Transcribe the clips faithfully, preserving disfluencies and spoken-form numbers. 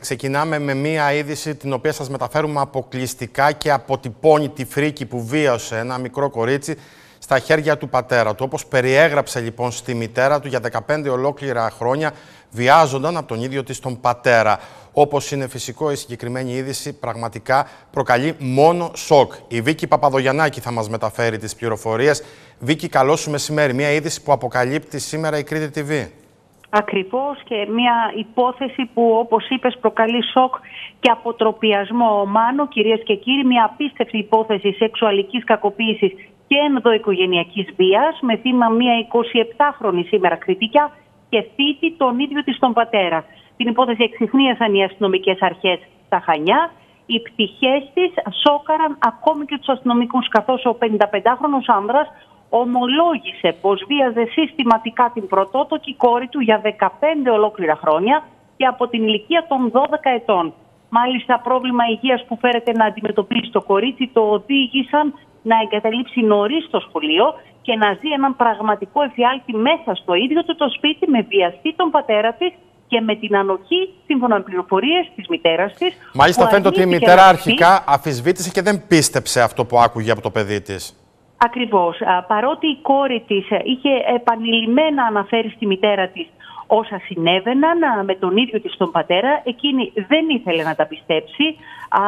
Ξεκινάμε με μία είδηση την οποία σας μεταφέρουμε αποκλειστικά και αποτυπώνει τη φρίκη που βίωσε ένα μικρό κορίτσι στα χέρια του πατέρα του. Όπως περιέγραψε λοιπόν στη μητέρα του, για δεκαπέντε ολόκληρα χρόνια βιάζονταν από τον ίδιο της τον πατέρα. Όπως είναι φυσικό, η συγκεκριμένη είδηση πραγματικά προκαλεί μόνο σοκ. Η Βίκη Παπαδογιαννάκη θα μας μεταφέρει τις πληροφορίες. Βίκη, καλό σου μεσημέρι. Μία είδηση που αποκαλύπτει σήμερα η Κρήτη τι βι. Ακριβώς, και μια υπόθεση που, όπως είπες, προκαλεί σοκ και αποτροπιασμό. Μάνο, κυρίες και κύριοι, μια απίστευτη υπόθεση σεξουαλικής κακοποίησης και ενδοοικογενειακής βίας, με θύμα μια εικοσιεπτάχρονη σήμερα Κριτικιά και θήτη τον ίδιο της τον πατέρα. Την υπόθεση εξιχνίασαν οι αστυνομικές αρχές στα Χανιά. Οι πτυχές της σόκαραν ακόμη και τους αστυνομικούς, καθώς ο πενηνταπεντάχρονος άνδρας ομολόγησε πως βίαζε συστηματικά την πρωτότοκη κόρη του για δεκαπέντε ολόκληρα χρόνια και από την ηλικία των δώδεκα ετών. Μάλιστα, πρόβλημα υγείας που φέρεται να αντιμετωπίσει το κορίτσι το οδήγησαν να εγκαταλείψει νωρίς το σχολείο και να ζει έναν πραγματικό εφιάλτη μέσα στο ίδιο του το σπίτι, με βιαστή τον πατέρα της και με την ανοχή, σύμφωνα με πληροφορίες της μητέρας της. Μάλιστα, φαίνεται ότι η μητέρα αρχικά αφισβήτησε και δεν πίστεψε αυτό που άκουγε από το παιδί της. Ακριβώς. Παρότι η κόρη της είχε επανειλημμένα αναφέρει στη μητέρα της όσα συνέβαιναν με τον ίδιο της τον πατέρα, εκείνη δεν ήθελε να τα πιστέψει,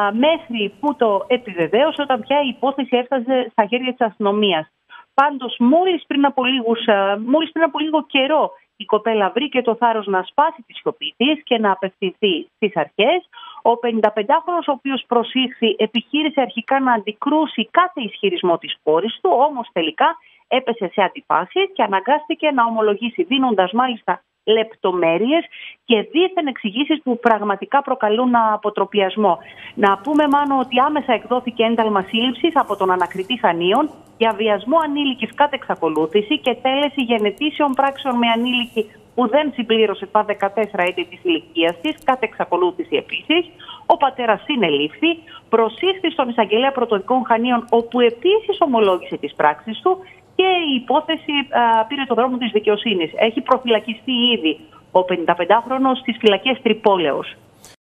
μέχρι που το επιβεβαίωσε όταν πια η υπόθεση έφτασε στα χέρια της αστυνομίας. Πάντως, μόλις πριν από, λίγους, μόλις πριν από λίγο καιρό η κοπέλα βρήκε το θάρρος να σπάσει τη σιωπή της και να απευθυνθεί στις αρχές. Ο πενηνταπεντάχρονος, ο οποίος προσήχθη, επιχείρησε αρχικά να αντικρούσει κάθε ισχυρισμό της κόρης του, όμως τελικά έπεσε σε αντιφάσεις και αναγκάστηκε να ομολογήσει, δίνοντας μάλιστα λεπτομέρειες και δίθεν εξηγήσεις που πραγματικά προκαλούν αποτροπιασμό. Να πούμε, Μάνο, ότι άμεσα εκδόθηκε ένταλμα σύλληψης από τον ανακριτή Χανίων για βιασμό ανήλικης κατ' εξακολούθηση και τέλεση γενετήσεων πράξεων με ανήλικη που δεν συμπλήρωσε τα δεκατέσσερα έτη της ηλικίας της, κατ' εξακολούθηση επίσης. Ο πατέρας συνελήφθη, προσήχθη στον εισαγγελέα πρωτοδικών Χανίων, όπου επίσης ομολόγησε τις πράξεις του, και η υπόθεση α, πήρε το δρόμο της δικαιοσύνης. Έχει προφυλακιστεί ήδη ο πενηνταπεντάχρονος στις φυλακές Τρυπόλεως.